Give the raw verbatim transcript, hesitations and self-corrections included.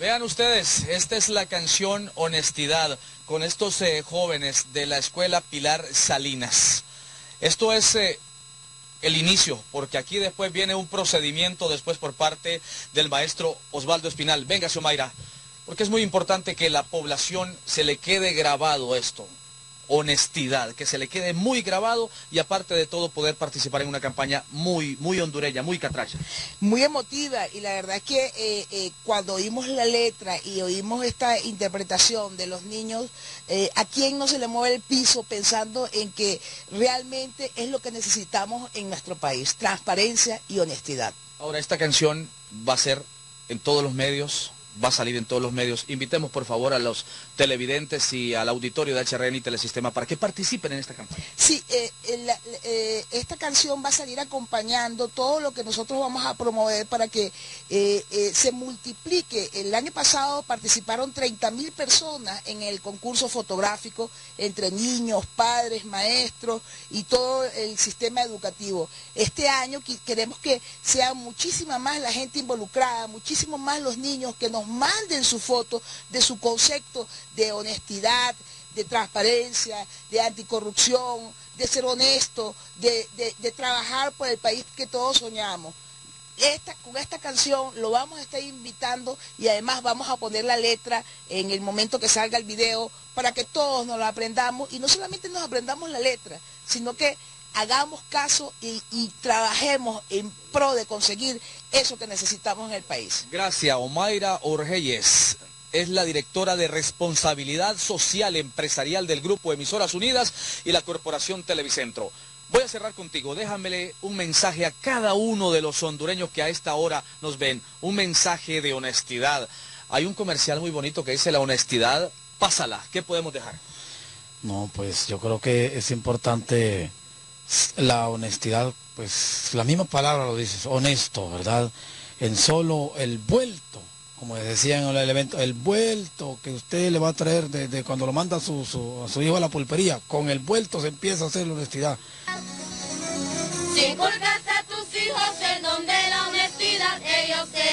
Vean ustedes, esta es la canción Honestidad, con estos eh, jóvenes de la escuela Pilar Salinas. Esto es eh, el inicio, porque aquí después viene un procedimiento después por parte del maestro Osvaldo Espinal. Venga, Xiomara, porque es muy importante que la población se le quede grabado esto. Honestidad, que se le quede muy grabado y aparte de todo poder participar en una campaña muy, muy hondureña, muy catracha. Muy emotiva, y la verdad es que eh, eh, cuando oímos la letra y oímos esta interpretación de los niños, eh, ¿a quién no se le mueve el piso pensando en que realmente es lo que necesitamos en nuestro país? Transparencia y honestidad. Ahora, esta canción va a ser en todos los medios, va a salir en todos los medios. Invitemos por favor a los televidentes y al auditorio de H R N y Telesistema para que participen en esta campaña. Sí, eh, la, eh, esta canción va a salir acompañando todo lo que nosotros vamos a promover para que eh, eh, se multiplique. El año pasado participaron treinta mil personas en el concurso fotográfico entre niños, padres, maestros y todo el sistema educativo. Este año queremos que sea muchísima más la gente involucrada, muchísimo más los niños que nos manden su foto de su concepto de honestidad, de transparencia, de anticorrupción, de ser honesto, de, de, de trabajar por el país que todos soñamos. Esta, con esta canción lo vamos a estar invitando y además vamos a poner la letra en el momento que salga el video para que todos nos lo aprendamos y no solamente nos aprendamos la letra, sino que hagamos caso y, y trabajemos en pro de conseguir eso que necesitamos en el país. Gracias, Omaira Orgeyes. Es la directora de Responsabilidad Social Empresarial del Grupo Emisoras Unidas y la Corporación Televicentro. Voy a cerrar contigo. Déjamele un mensaje a cada uno de los hondureños que a esta hora nos ven. Un mensaje de honestidad. Hay un comercial muy bonito que dice la honestidad, pásala. ¿Qué podemos dejar? No, pues yo creo que es importante la honestidad, pues la misma palabra lo dices, honesto, ¿verdad? En solo el vuelto, como decían en el evento, el vuelto que usted le va a traer de, de cuando lo manda a su, su, a su hijo a la pulpería, con el vuelto se empieza a hacer la honestidad. Si inculcas a tus hijos el don de la honestidad, ellos se